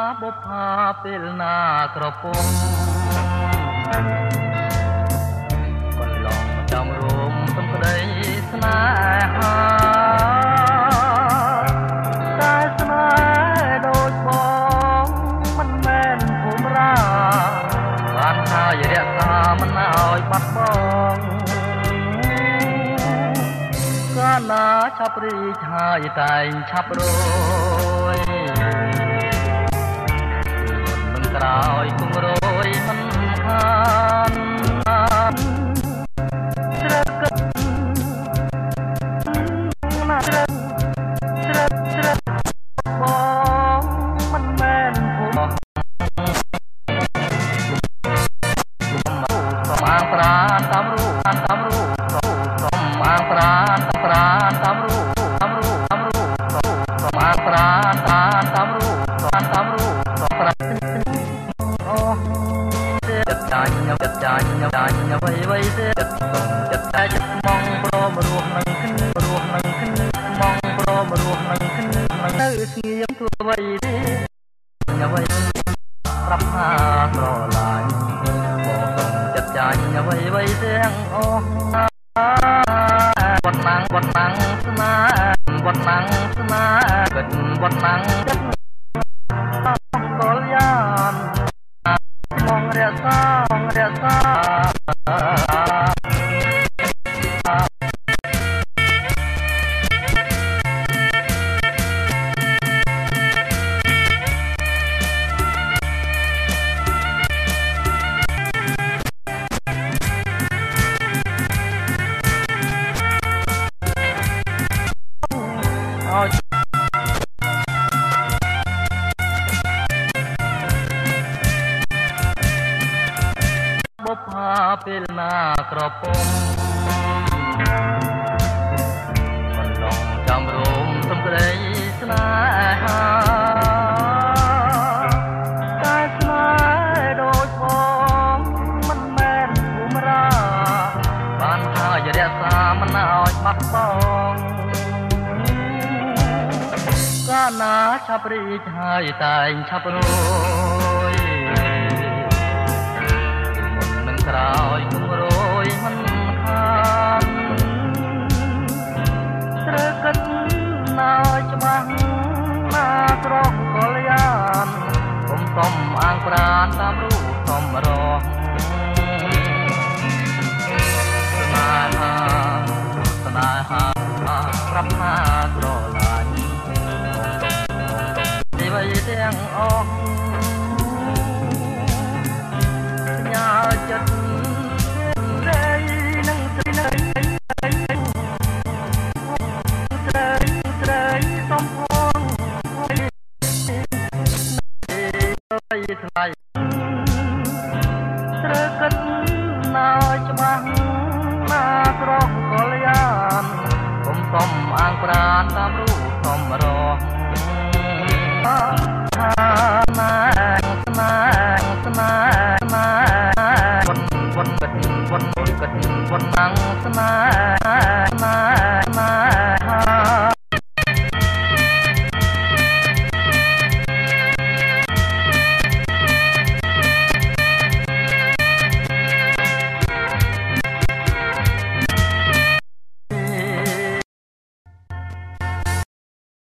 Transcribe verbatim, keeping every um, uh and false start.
បុប្ផាពេលណាក្រពុំកន្លងចាំរោមសំក្តីស្នេហាតែស្នេហ៍ដូចបងមិនមែនភូមិរាបានហើយរក្សាមិនឲ្យបាត់បង់កាលណាឆាប់រីកហើយតែងឆាប់រយមិនក្រោយគង់រយមិនខានស្រកឹកណាស្រកស្រកស្រកបងមិនមែនភូមិសំអាងប្រានតាមរូបតាមរូបសំអាងប្រានប្រានតាមរូបតាមរូបតាមរូបសំអាងប្រានប្រានតាមរូបតាមរូបប្រានអូចិត្តចាញ់ចិត្តចាញ់ចាញ់អ្វីអ្វីចិត្តចិត្តតែចិត្តมองព្រមរស់នឹងគ្នារស់នឹងគ្នាมองព្រមរស់នឹងគ្នានឹងនៅស្ងៀមធ្វើអ្វីទេអ្វីប្រាប់ថាស្រឡាញ់បងសុំចិត្តចាញ់អ្វីអ្វីទាំងអស់វត្តណាំងវត្តណាំងស្មាវត្តណាំងស្មាគិតវត្តណាំងចិត្តកលយានมองរក្សមองរក្សាបុប្ផាពេលណាក្រពុំកន្លងចាំរោមសំក្តីស្នេហាតែស្នេហ៍ដូចបងមិនមែនភូមិរាបានហើយរក្សាមិនឲ្យបាត់បង់កាលណាឆាប់រីកហើយតែងឆាប់រយក្រោយគង់រយមិនខានស្រកឹកណាច្បាស់ណាក្រកកលយានគុំសុំអាងប្រានតាមរូបសំរងស្នេហាស្នេហាប្រាប់ថាស្រឡាញ់ទីវ័យទាំងអស់ញ៉ាចិត្ត